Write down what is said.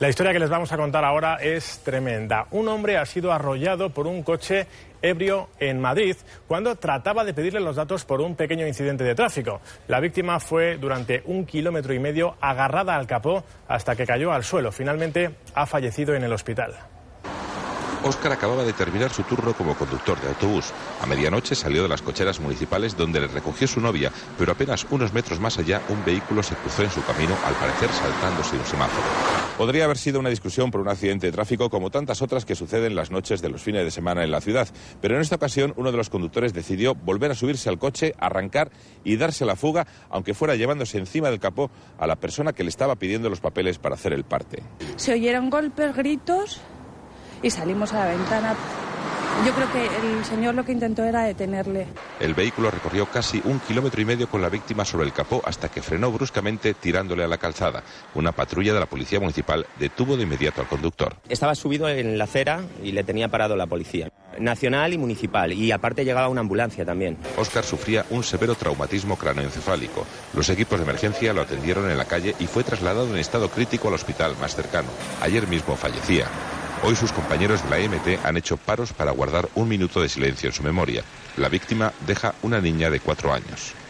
La historia que les vamos a contar ahora es tremenda. Un hombre ha sido arrollado por un coche ebrio en Madrid cuando trataba de pedirle los datos por un pequeño incidente de tráfico. La víctima fue durante 1,5 kilómetros agarrada al capó hasta que cayó al suelo. Finalmente ha fallecido en el hospital. Óscar acababa de terminar su turno como conductor de autobús. A medianoche salió de las cocheras municipales donde le recogió su novia, pero apenas unos metros más allá un vehículo se cruzó en su camino, al parecer saltándose un semáforo. Podría haber sido una discusión por un accidente de tráfico como tantas otras que suceden las noches de los fines de semana en la ciudad, pero en esta ocasión uno de los conductores decidió volver a subirse al coche, arrancar y darse la fuga, aunque fuera llevándose encima del capó a la persona que le estaba pidiendo los papeles para hacer el parte. Se oyeron golpes, gritos y salimos a la ventana. Yo creo que el señor lo que intentó era detenerle. El vehículo recorrió casi 1,5 kilómetros con la víctima sobre el capó hasta que frenó bruscamente tirándole a la calzada. Una patrulla de la policía municipal detuvo de inmediato al conductor. Estaba subido en la acera y le tenía parado la policía nacional y municipal, y aparte llegaba una ambulancia también. Óscar sufría un severo traumatismo cráneoencefálico. Los equipos de emergencia lo atendieron en la calle y fue trasladado en estado crítico al hospital más cercano. Ayer mismo fallecía. Hoy sus compañeros de la EMT han hecho paros para guardar 1 minuto de silencio en su memoria. La víctima deja una niña de 4 años.